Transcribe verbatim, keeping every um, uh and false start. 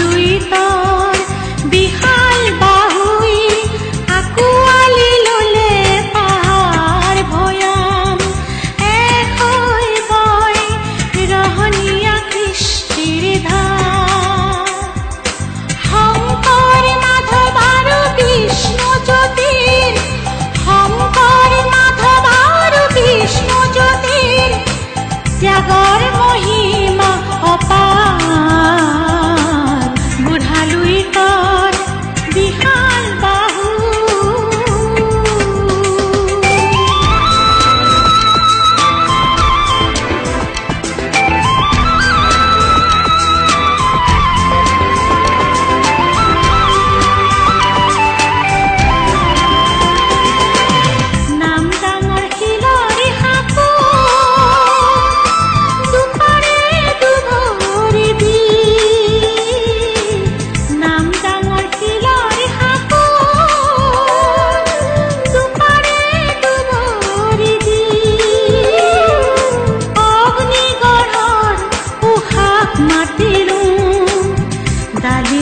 লুইতৰ বিশাল বাহুই আকুৱালি ললে পাহাৰ ভৈয়াম একৈ বয় ৰহণীয়া কৃষ্টিৰ ধাৰ শংকৰ মাধৱ আৰু বিষ্ণু জ্যোতিৰ শংকৰ মাধৱ আৰু বিষ্ণু জ্যোতিৰ ত্যাগৰ মহিমা অপাৰ বুঢ়া লুইতৰ বিশাল বাহু নাম ডাঙৰ শিলৰি সাঁকো দুপাৰে দুভৰি দি নাম ডাঙৰ শিলৰি সাঁকো দুপাৰে দুভৰি দি অগ্নিগড়ৰ উশাহ মাতিলো ডালি